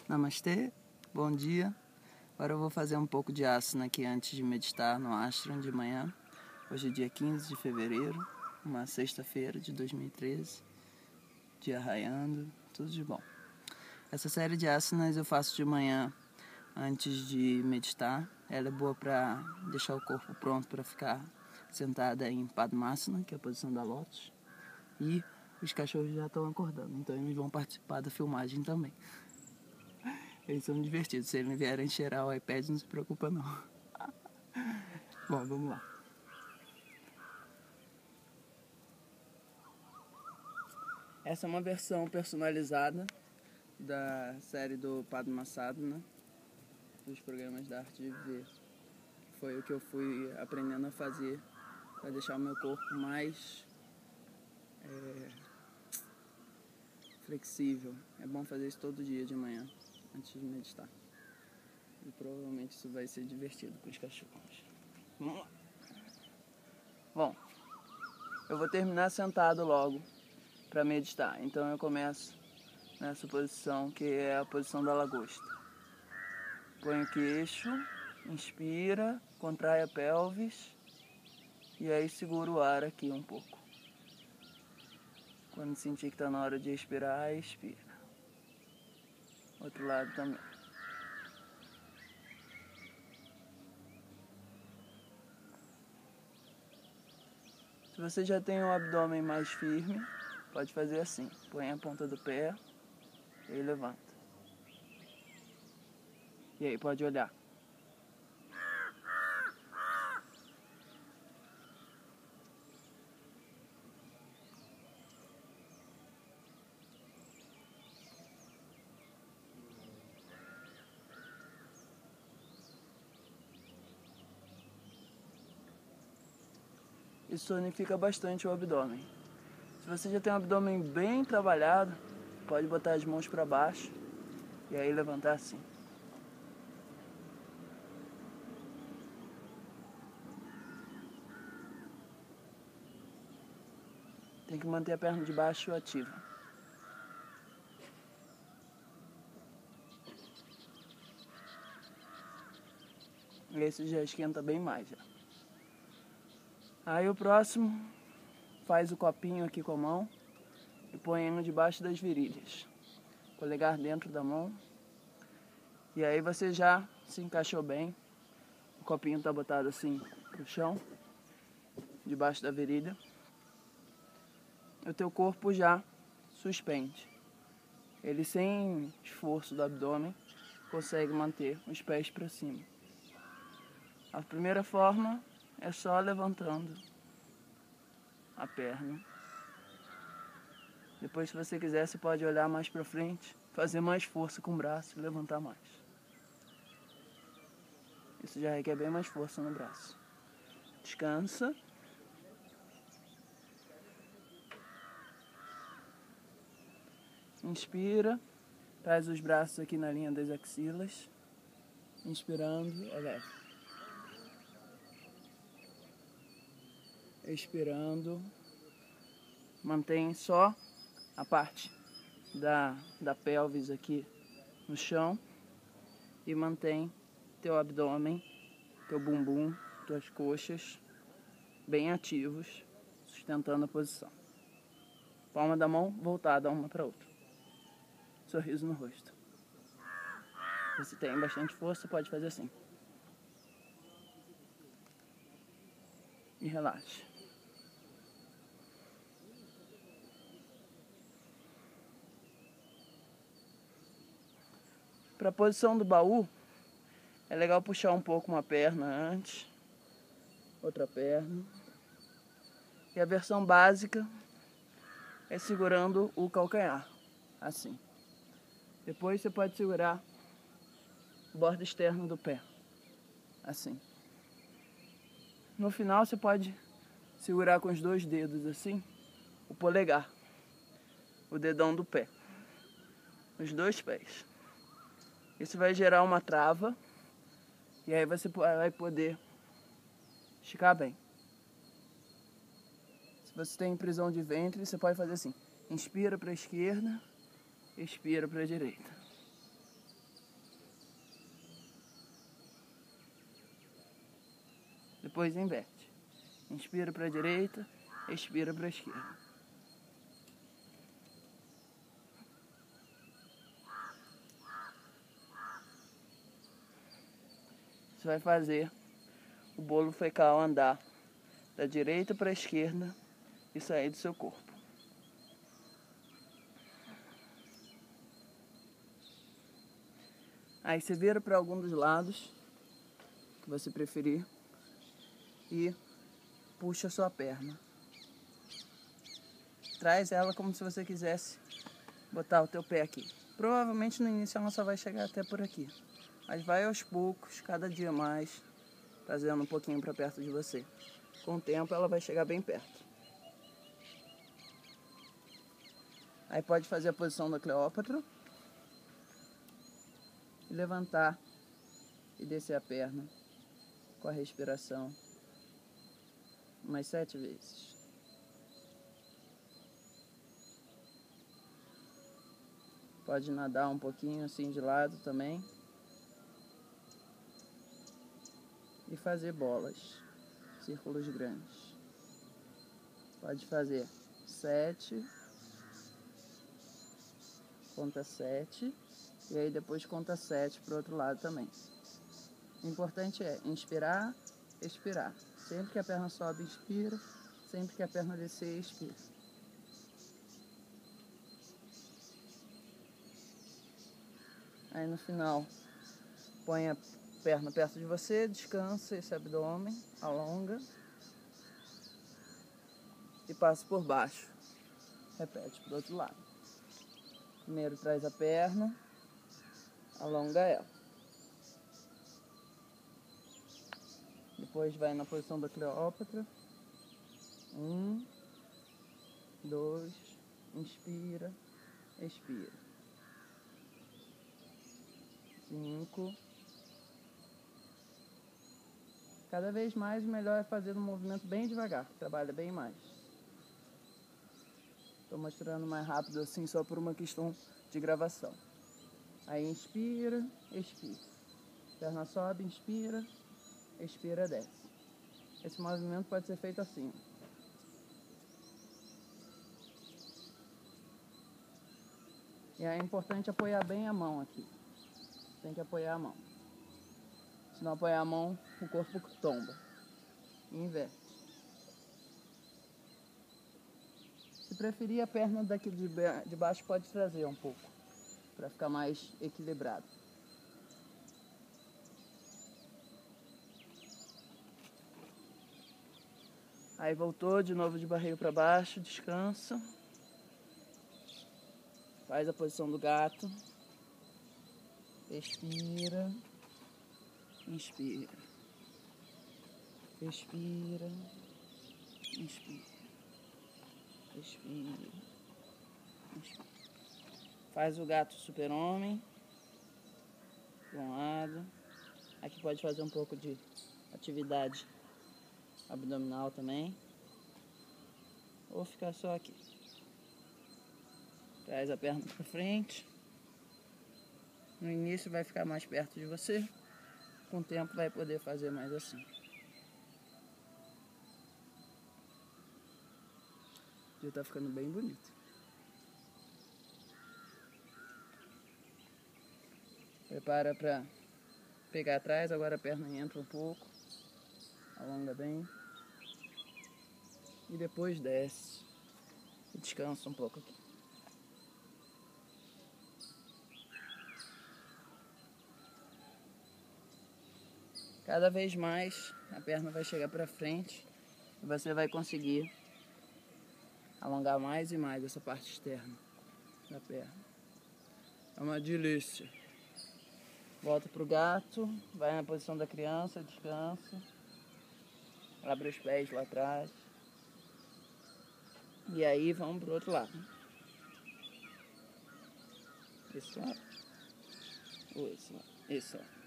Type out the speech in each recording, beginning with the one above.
Namastê, bom dia. Agora eu vou fazer um pouco de asana aqui antes de meditar no ashram de manhã. Hoje é dia 15 de fevereiro, uma sexta-feira de 2013, dia raiando, tudo de bom. Essa série de asanas eu faço de manhã antes de meditar. Ela é boa para deixar o corpo pronto para ficar sentada em Padmasana, que é a posição da lótus. E os cachorros já estão acordando, então eles vão participar da filmagem também. Eles são divertidos. Se eles não vierem cheirar o iPad, não se preocupa não. Bom, vamos lá. Essa é uma versão personalizada da série do Padmasana, dos programas da arte de viver. Foi o que eu fui aprendendo a fazer para deixar o meu corpo mais flexível. É bom fazer isso todo dia de manhã, antes de meditar. E provavelmente isso vai ser divertido com os cachorros. Vamos lá. Bom, eu vou terminar sentado logo para meditar. Então eu começo nessa posição que é a posição da lagosta. Põe o queixo, inspira, contrai a pelvis e aí segura o ar aqui um pouco. Quando sentir que está na hora de expirar, expira. Outro lado também. Se você já tem o abdômen mais firme, pode fazer assim. Põe a ponta do pé e aí levanta. E aí pode olhar. Isso tonifica bastante o abdômen. Se você já tem um abdômen bem trabalhado, pode botar as mãos para baixo e aí levantar assim. Tem que manter a perna de baixo ativa. Esse já esquenta bem mais já. Aí o próximo, faz o copinho aqui com a mão e põe ele debaixo das virilhas. Polegar dentro da mão. E aí você já se encaixou bem. O copinho está botado assim pro chão, debaixo da virilha. O teu corpo já suspende. Ele, sem esforço do abdômen, consegue manter os pés para cima. A primeira forma é só levantando a perna. Depois, se você quiser, você pode olhar mais para frente, fazer mais força com o braço e levantar mais. Isso já requer bem mais força no braço. Descansa. Inspira. Traz os braços aqui na linha das axilas. Inspirando, eleva. Expirando. Mantém só a parte da pelvis aqui no chão. E mantém teu abdômen, teu bumbum, tuas coxas bem ativos, sustentando a posição. Palma da mão voltada uma para outra. Sorriso no rosto. Se você tem bastante força, pode fazer assim. E relaxe. Para a posição do baú, é legal puxar um pouco uma perna antes, outra perna. E a versão básica é segurando o calcanhar, assim. Depois você pode segurar o bordo externo do pé, assim. No final você pode segurar com os dois dedos assim, o polegar, o dedão do pé, os dois pés. Isso vai gerar uma trava e aí você vai poder esticar bem. Se você tem prisão de ventre, você pode fazer assim. Inspira para a esquerda, expira para a direita. Depois inverte. Inspira para a direita, expira para a esquerda. Você vai fazer o bolo fecal andar da direita para a esquerda e sair do seu corpo. Aí você vira para algum dos lados que você preferir e puxa a sua perna. Traz ela como se você quisesse botar o teu pé aqui. Provavelmente no início ela só vai chegar até por aqui, mas vai aos poucos, cada dia mais, trazendo um pouquinho para perto de você. Com o tempo ela vai chegar bem perto. Aí pode fazer a posição da Cleópatra e levantar e descer a perna com a respiração umas 7 vezes. Pode nadar um pouquinho assim de lado também. E fazer bolas, círculos grandes. Pode fazer 7, conta 7, e aí depois conta 7 para o outro lado também. O importante é inspirar, expirar. Sempre que a perna sobe, inspira. Sempre que a perna descer, expira. Aí no final, põe a perna perto de você, descansa esse abdômen, alonga e passa por baixo. Repete pro outro lado. Primeiro traz a perna, alonga ela. Depois vai na posição da Cleópatra. 1, 2, inspira, expira. 5. Cada vez mais o melhor é fazer um movimento bem devagar, que trabalha bem mais. Estou mostrando mais rápido assim só por uma questão de gravação. Aí inspira, expira. Perna sobe, inspira, expira, desce. Esse movimento pode ser feito assim. E é importante apoiar bem a mão aqui. Tem que apoiar a mão. Se não apoiar a mão, o corpo tomba. E inverte. Se preferir, a perna daqui de baixo pode trazer um pouco, para ficar mais equilibrado. Aí voltou de novo de barreiro para baixo, descansa. Faz a posição do gato. Expira. Inspira. Expira. Inspira. Expira. Inspira. Faz o gato super-homem. De um lado. Aqui pode fazer um pouco de atividade abdominal também. Ou ficar só aqui. Traz a perna para frente. No início vai ficar mais perto de você. Com o tempo vai poder fazer mais assim. Já tá ficando bem bonito. Prepara para pegar atrás. Agora a perna entra um pouco. Alonga bem. E depois desce. E descansa um pouco aqui. Cada vez mais a perna vai chegar para frente e você vai conseguir alongar mais e mais essa parte externa da perna. É uma delícia. Volta pro gato, vai na posição da criança, descansa. Abre os pés lá atrás. E aí vamos pro outro lado. Esse lado. Ou esse lado. Esse lado.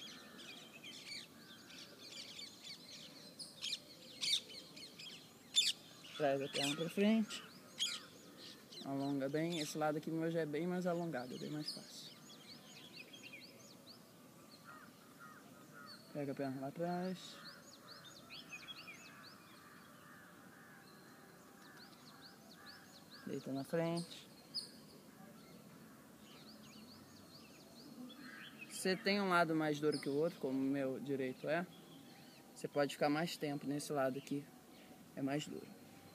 Traz a perna pra frente. Alonga bem. Esse lado aqui meu já é bem mais alongado, é bem mais fácil. Pega a perna lá atrás. Deita na frente. Se tem um lado mais duro que o outro, como o meu direito é, você pode ficar mais tempo nesse lado aqui, é mais duro.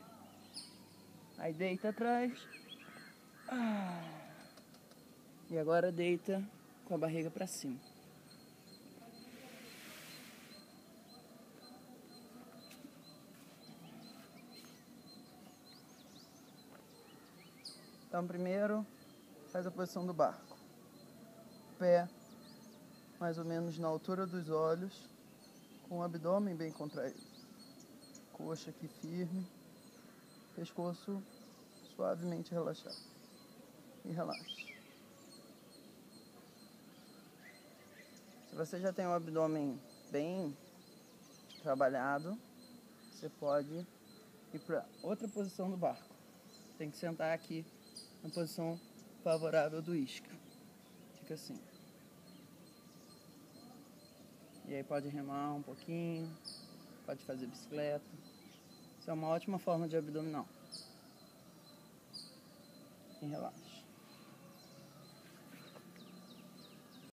Aí deita atrás. E agora deita com a barriga pra cima. Então primeiro faz a posição do barco. Pé mais ou menos na altura dos olhos, com o abdômen bem contraído. Coxa aqui firme, pescoço suavemente relaxado. E relaxa. Se você já tem o abdômen bem trabalhado, você pode ir para outra posição do barco. Tem que sentar aqui na posição favorável do isca. Fica assim. E aí pode remar um pouquinho, pode fazer bicicleta. Isso é uma ótima forma de abdominal. E relaxa.